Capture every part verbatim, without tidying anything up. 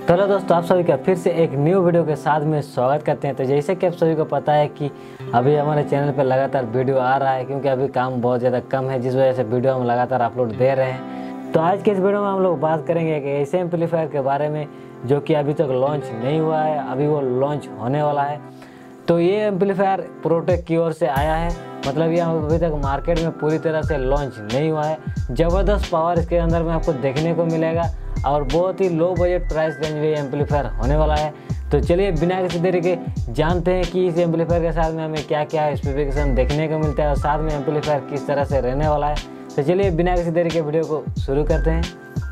चलो दोस्तों, आप सभी का फिर से एक न्यू वीडियो के साथ में स्वागत करते हैं। तो जैसे कि आप सभी को पता है कि अभी हमारे चैनल पर लगातार वीडियो आ रहा है, क्योंकि अभी काम बहुत ज़्यादा कम है, जिस वजह से वीडियो हम लगातार अपलोड दे रहे हैं। तो आज के इस वीडियो में हम लोग बात करेंगे एक ऐसे एम्पलीफायर के बारे में जो कि अभी तक लॉन्च नहीं हुआ है, अभी वो लॉन्च होने वाला है। तो ये एम्पलीफायर प्रोटेक की ओर से आया है, मतलब ये अभी तक मार्केट में पूरी तरह से लॉन्च नहीं हुआ है। ज़बरदस्त पावर इसके अंदर में आपको देखने को मिलेगा और बहुत ही लो बजट प्राइस रेंज में ये एम्पलीफायर होने वाला है। तो चलिए बिना किसी देरी के जानते हैं कि इस एम्पलीफायर के साथ में हमें क्या क्या स्पेसिफिकेशन देखने को मिलता है और साथ में एम्पलीफायर किस तरह से रहने वाला है। तो चलिए बिना किसी देरी के वीडियो को शुरू करते हैं।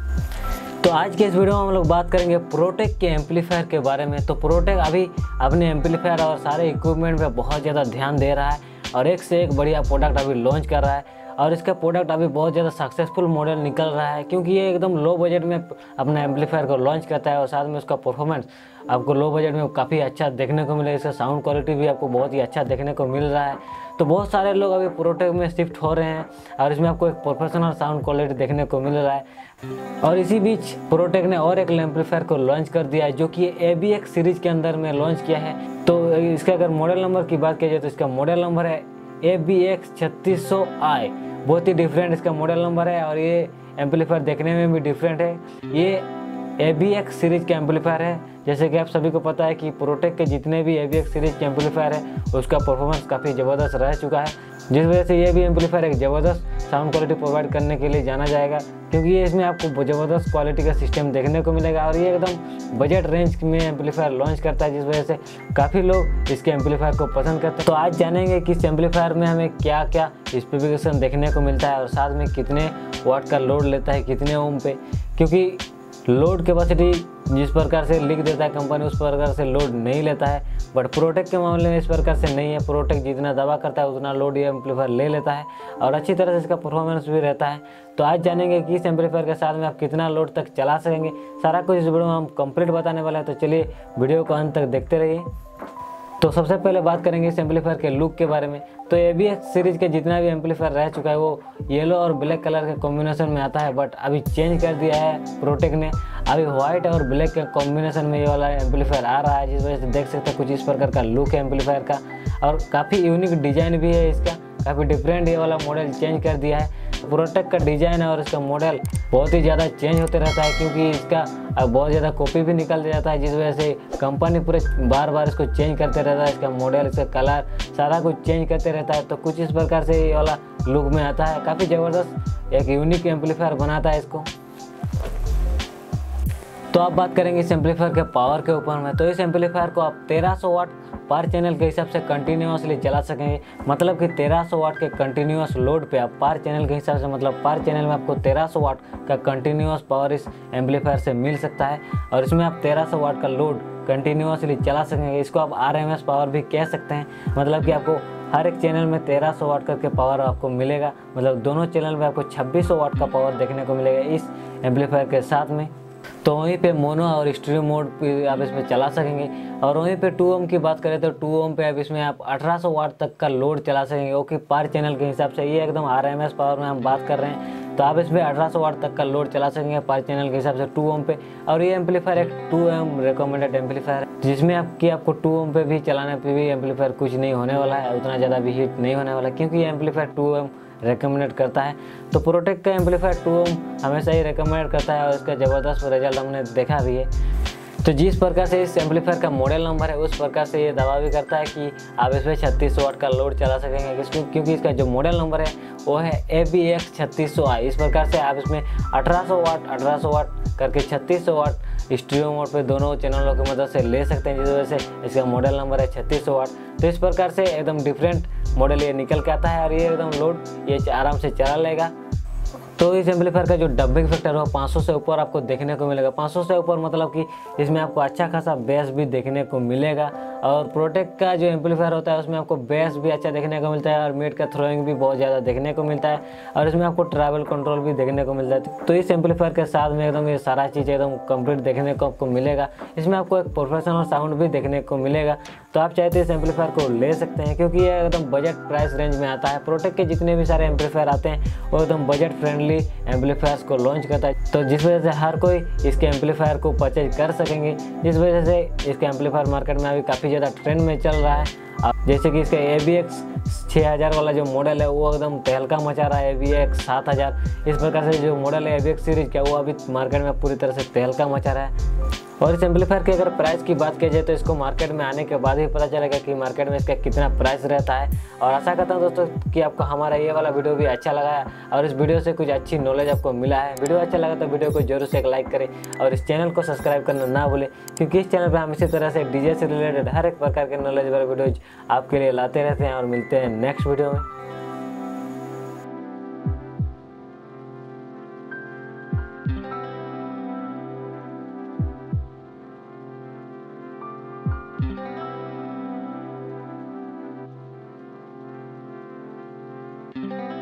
तो आज के इस वीडियो में हम लोग बात करेंगे प्रोटेक के एम्पलीफायर के बारे में। तो प्रोटेक अभी अपने एम्पलीफायर और सारे इक्विपमेंट पे बहुत ज़्यादा ध्यान दे रहा है और एक से एक बढ़िया प्रोडक्ट अभी लॉन्च कर रहा है और इसका प्रोडक्ट अभी बहुत ज़्यादा सक्सेसफुल मॉडल निकल रहा है, क्योंकि ये एकदम लो बजट में अपना एम्पलीफायर को लॉन्च करता है और साथ में उसका परफॉर्मेंस आपको लो बजट में काफ़ी अच्छा देखने को मिलेगा। इसका साउंड क्वालिटी भी आपको बहुत ही अच्छा देखने को मिल रहा है। तो बहुत सारे लोग अभी प्रोटेक में शिफ्ट हो रहे हैं और इसमें आपको एक प्रोफेशनल साउंड क्वालिटी देखने को मिल रहा है। और इसी बीच प्रोटेक ने और एक एम्पलीफायर को लॉन्च कर दिया है जो कि ए बी एक्स सीरीज के अंदर में लॉन्च किया है। तो इसका अगर मॉडल नंबर की बात की जाए तो इसका मॉडल नंबर है ए बी एक्स छत्तीस सौ आई। बहुत ही डिफरेंट इसका मॉडल नंबर है और ये एम्पलीफायर देखने में भी डिफरेंट है। ये ए बी एक्स सीरीज के एम्पलीफायर है। जैसे कि आप सभी को पता है कि प्रोटेक के जितने भी ए बी एक्स सीरीज के एम्पलीफायर है उसका परफॉर्मेंस काफ़ी ज़बरदस्त रह चुका है, जिस वजह से ये भी एम्पलीफायर एक ज़बरदस्त साउंड क्वालिटी प्रोवाइड करने के लिए जाना जाएगा, क्योंकि ये इसमें आपको ज़बरदस्त क्वालिटी का सिस्टम देखने को मिलेगा और ये एकदम बजट रेंज में एम्पलीफायर लॉन्च करता है, जिस वजह से काफ़ी लोग इसके एम्पलीफायर को पसंद करते हैं। तो आज जानेंगे कि इस एम्पलीफायर में हमें क्या क्या स्पेसिफिकेशन देखने को मिलता है और साथ में कितने वाट का लोड लेता है, कितने ओम पे, क्योंकि लोड कैपेसिटी जिस प्रकार से लिख देता है कंपनी उस प्रकार से लोड नहीं लेता है, बट प्रोटेक के मामले में इस प्रकार से नहीं है। प्रोटेक जितना दावा करता है उतना लोड ये एम्पलीफायर ले लेता है और अच्छी तरह से इसका परफॉर्मेंस भी रहता है। तो आज जानेंगे कि इस एम्पलीफायर के साथ में आप कितना लोड तक चला सकेंगे, सारा कुछ इस वीडियो में हम कंप्लीट बताने वाले हैं। तो चलिए वीडियो को अंत तक देखते रहिए। तो सबसे पहले बात करेंगे इस एम्पलीफायर के लुक के बारे में। तो ए बी एक्स सीरीज के जितना भी एम्पलीफायर रह चुका है वो येलो और ब्लैक कलर के कॉम्बिनेशन में आता है, बट अभी चेंज कर दिया है प्रोटेक ने। अभी व्हाइट और ब्लैक के कॉम्बिनेशन में ये वाला एम्पलीफायर आ रहा है, जिस वजह से देख सकते हैं कुछ इस प्रकार का लुक है एम्पलीफायर का और काफ़ी यूनिक डिज़ाइन भी है इसका, काफ़ी डिफरेंट ये वाला मॉडल चेंज कर दिया है। प्रोटेक का डिज़ाइन है और इसका मॉडल बहुत ही ज़्यादा चेंज होते रहता है, क्योंकि इसका बहुत ज़्यादा कॉपी भी निकल जाता है, जिस वजह से कंपनी पूरे बार बार इसको चेंज करते रहता है। इसका मॉडल, इसका कलर, सारा कुछ चेंज करते रहता है। तो कुछ इस प्रकार से ये वाला लुक में आता है, काफ़ी ज़बरदस्त एक यूनिक एम्पलीफायर बनाता है इसको। तो आप बात करेंगे इस एम्पलीफायर के पावर के ऊपर में। तो इस एम्पलीफायर को आप तेरह सौ वाट पर चैनल के हिसाब से कंटिन्यूसली चला सकेंगे, मतलब कि तेरह सौ वाट के कंटिन्यूस लोड पे आप पर चैनल के हिसाब से, मतलब पर चैनल में आपको तेरह सौ वाट का कंटिन्यूस पावर इस एम्पलीफायर से मिल सकता है और इसमें आप तेरह सौ वाट का लोड कंटिन्यूसली चला सकेंगे। इसको आप आर एम एस पावर भी कह सकते हैं, मतलब कि आपको हर एक चैनल में तेरह सौ वाट करके पावर आपको मिलेगा, मतलब दोनों चैनल में आपको छब्बीस सौ वाट का पावर देखने को मिलेगा इस एम्पलीफायर के साथ में। तो वहीं पे मोनो और स्टीरियो मोड पे आप इसमें चला सकेंगे। और वहीं पे टू ओम की बात करें तो टू ओम पे आप इसमें आप अठारह सौ वाट तक का लोड चला सकेंगे, ओके पर चैनल के हिसाब से। ये एकदम आर एम एस पावर में हम बात कर रहे हैं, तो आप इसमें अठारह सौ वाट तक का लोड चला सकेंगे पर चैनल के हिसाब से टू ओम पे। और ये एम्पलीफायर एक टू एम रिकमेंडेड एम्पलीफायर है, जिसमें आपकी आपको टू ओम पे भी चलाने पे भी एम्पलीफायर कुछ नहीं होने वाला है, उतना ज़्यादा भी हीट नहीं होने वाला, क्योंकि ये एम्पलीफायर टू एम रेकमेंडेड करता है। तो प्रोटेक का एम्पलीफायर टू ओम हमेशा ही रेकमेंड करता है और इसका ज़बरदस्त रिजल्ट हमने देखा भी है। तो जिस प्रकार से इस एम्पलीफायर का मॉडल नंबर है उस प्रकार से ये दावा भी करता है कि आप इसमें छत्तीस सौ वाट का लोड चला सकेंगे, क्योंकि इसका जो मॉडल नंबर है वो है ए बी एक्स छत्तीस सौ आई। इस प्रकार से आप इसमें अठारह सौ वाट अठारह सौ वाट करके छत्तीस सौ वाट स्टीरियो मोड पे दोनों चैनलों की मदद से ले सकते हैं, जिस वजह से इसका मॉडल नंबर है छत्तीस सौ वाट। तो इस प्रकार से एकदम डिफरेंट मॉडल ये निकल के आता है और ये एकदम लोड ये आराम से चला लेगा। तो इस एम्पलीफायर का जो डबिंग फैक्टर है पाँच सौ से ऊपर आपको देखने को मिलेगा। पाँच सौ से ऊपर मतलब कि इसमें आपको अच्छा खासा बेस भी देखने को मिलेगा और प्रोटेक का जो एम्पलीफायर होता है उसमें आपको बेस भी अच्छा देखने को मिलता है और मिड का थ्रोइंग भी बहुत ज़्यादा देखने को मिलता है और इसमें आपको ट्रैवल कंट्रोल भी देखने को मिलता है। तो इस एम्पलीफायर के साथ में एकदम ये सारा चीज़ एकदम कंप्लीट देखने को आपको मिलेगा। इसमें आपको एक प्रोफेशनल साउंड भी देखने को मिलेगा। तो आप चाहे तो इस एम्पलीफायर को ले सकते हैं क्योंकि ये एकदम बजट प्राइस रेंज में आता है। प्रोटेक के जितने भी सारे एम्पलीफायर आते हैं वो एकदम बजट फ्रेंडली एम्पलीफायर्स को लॉन्च करता है, तो जिस वजह से हर कोई इसके एम्पलीफायर को परचेज कर सकेंगे, जिस वजह से इसके एम्पलीफायर मार्केट में अभी काफ़ी ज़्यादा ट्रेंड में चल रहा है। अब जैसे कि इसका ए बी एक्स छः हज़ार वाला जो मॉडल है वो एकदम तहलका मचा रहा है। ए बी एक्स सात हज़ार इस प्रकार से जो मॉडल है ए बी एक्स सीरीज का वो अभी मार्केट में पूरी तरह से तहलका मचा रहा है। और इस एम्पलीफायर की अगर प्राइस की बात की जाए तो इसको मार्केट में आने के बाद ही पता चलेगा कि मार्केट में इसका कितना प्राइस रहता है। और आशा करता हूँ दोस्तों कि आपको हमारा ये वाला वीडियो भी अच्छा लगा है और इस वीडियो से कुछ अच्छी नॉलेज आपको मिला है। वीडियो अच्छा लगा तो वीडियो को जरूर से एक लाइक करें और इस चैनल को सब्सक्राइब करना ना भूलें, क्योंकि इस चैनल पर हम इसी तरह से डीजे से रिलेटेड हर एक प्रकार के नॉलेज वाले वीडियोज आपके लिए लाते रहते हैं। और मिलते हैं नेक्स्ट वीडियो में। Thank you.